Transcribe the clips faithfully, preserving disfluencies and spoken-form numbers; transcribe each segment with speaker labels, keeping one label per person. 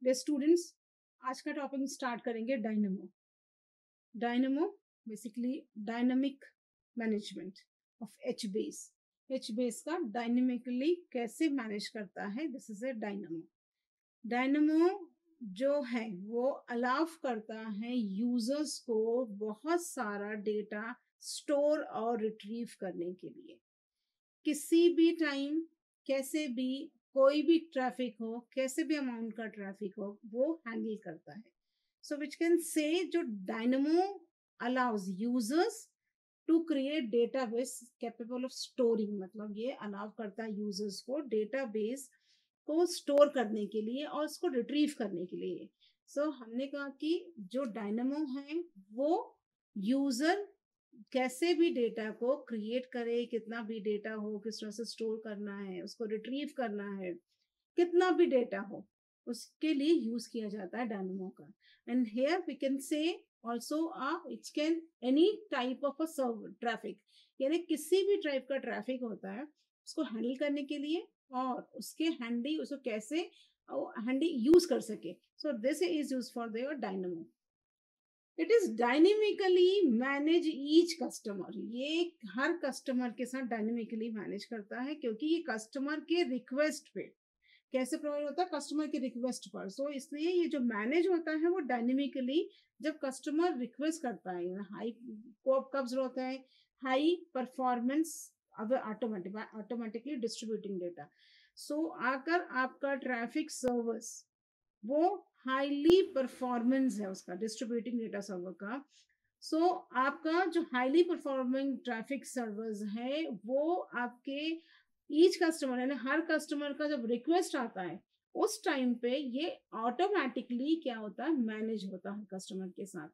Speaker 1: Day students, आज का topic start करेंगे dynamo. Dynamo basically dynamic management of H base. H base का dynamically कैसे मैनेज करता है, this is a dynamo. Dynamo जो है वो अलाउ करता है यूजर्स को बहुत सारा डेटा स्टोर और रिट्रीव करने के लिए। किसी भी टाइम, कैसे भी, कोई भी ट्रैफिक हो, कैसे भी अमाउंट का ट्रैफिक हो, वो हैंडल करता है। सो विच कैन से जो dynamo allows users to create database capable of storing, मतलब ये अलाउ करता है यूजर्स को डेटाबेस को स्टोर करने के लिए और उसको रिट्रीव करने के लिए। सो so, हमने कहा कि जो डायनेमो है वो यूजर कैसे भी डेटा को क्रिएट करे, कितना भी डेटा हो, किस तरह से स्टोर करना है, उसको रिट्रीव करना है, कितना भी डेटा हो, उसके लिए यूज किया जाता है डायनेमो का। And here we can say also it's can any type of a server traffic, यानी किसी भी टाइप का ट्रैफिक होता है उसको हैंडल करने के लिए और उसके हैंडी उसको कैसे हैंडी यूज कर सके। So this is use for your dynamo. It is dynamically manage each customer, ये हर कस्टमर के साथ डायनेमिकली मैनेज करता है, क्योंकि ये कस्टमर के रिक्वेस्ट पे कैसे प्रोवाइड होता है, कस्टमर के रिक्वेस्ट पर। सो so, इसलिए ये जो मैनेज होता है वो डायनेमिकली जब कस्टमर रिक्वेस्ट करता है, हाई कब जरूरत होता है, high performance automatic automatically distributing data. So अगर आपका ट्रैफिक सर्विस वो हाईली परफॉर्मेंस है उसका डिस्ट्रीब्यूटिंग डेटा सर्वर का, सो so, आपका जो हाईली परफॉर्मिंग ट्रैफिक सर्वर्स है वो आपके ईच कस्टमर यानी हर कस्टमर का जब रिक्वेस्ट आता है उस टाइम पे ये ऑटोमेटिकली क्या होता है, मैनेज होता है कस्टमर के साथ।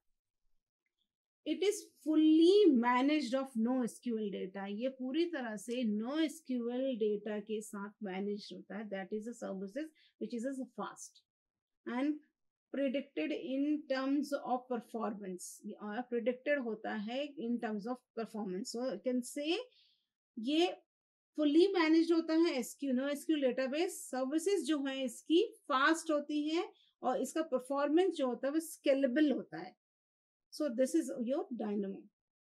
Speaker 1: It is fully managed of no SQL data, ये पूरी तरह से नो एसक्यूएल डेटा के साथ मैनेज होता है। That is a services which is a fast and predicted in terms of performance, और predicted होता है in terms of performance. So you can say ये fully managed होता है, SQ no SQL database services जो है इसकी फास्ट होती है और इसका परफॉर्मेंस जो होता है वो स्केलेबल होता है। So this is your dynamo.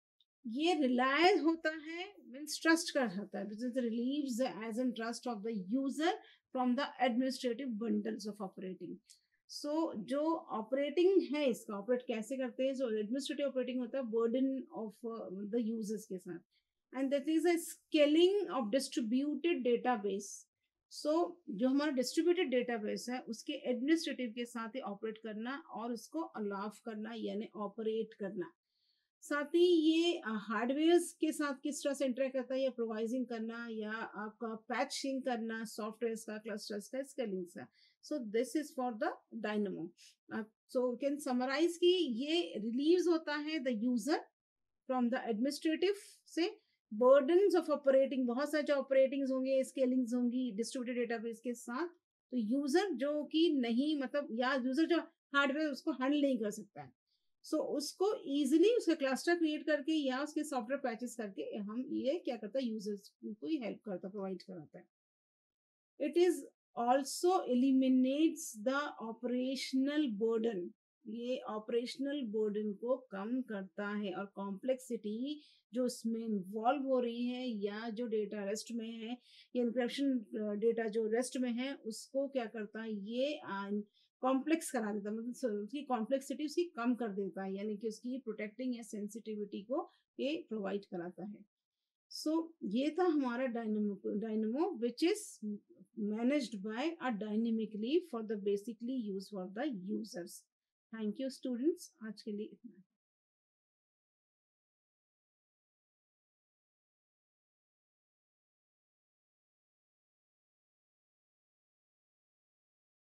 Speaker 1: ये रिलाय होता है, मीन्स ट्रस्ट कर सकता है, this is relieves as an trust of the user from the administrative bundles of operating. So so, जो ऑपरेटिंग है इसका ऑपरेट कैसे करते हैं, जो एडमिनिस्ट्रेटिव ऑपरेटिंग होता है बर्डन ऑफ द यूजर्स के साथ, and that is a scaling of distributed database. So जो हमारा डिस्ट्रीब्यूटेड डेटाबेस है उसके एडमिनिस्ट्रेटिव के साथ ही ऑपरेट करना और उसको अलाउ करना यानी ऑपरेट करना। साथ ही ये हार्डवेयर के साथ किस तरह से इंटरेक्ट करता है, या प्रोवाइजिंग करना या आपका पैचिंग करना सॉफ्टवेयर का, क्लस्टर्स का, स्केलिंग का। So this is for the dynamo. So we can summarize कि ये रिलीव्स होता है the user from the administrative say burdens of operating, बहुत सारे जो ऑपरेटिंग्स होंगे, स्केलिंग्स होंगी डिस्ट्रीब्यूटेड डेटाबेस के साथ, तो यूजर जो कि नहीं मतलब या यूजर जो हार्डवेयर उसको हैंडल नहीं कर सकता है, सो so, उसको इजीली उसका क्लस्टर क्रिएट करके या उसके सॉफ्टवेयर पैचेस करके हम ये क्या करता है, यूजर्स को ही हेल्प करता, प्रोवाइड कराता है। It is also eliminates the operational burden, ये ऑपरेशनल बर्डन को कम करता है और कॉम्प्लेक्सिटी जो उसमें इन्वॉल्व हो रही है या जो डेटा रेस्ट में है या इंक्रिप्शन डेटा जो रेस्ट में है उसको क्या करता है, ये कॉम्प्लेक्स करा देता है, मतलब उसकी कॉम्प्लेक्सिटी उसकी कम कर देता है, यानी कि उसकी प्रोटेक्टिंग या सेंसिटिविटी को ये प्रोवाइड कराता है। सो so, ये था हमारा dynamo dynamo which is managed by a dynamically for the basically use for the users. Thank you students, आज के लिए इतना।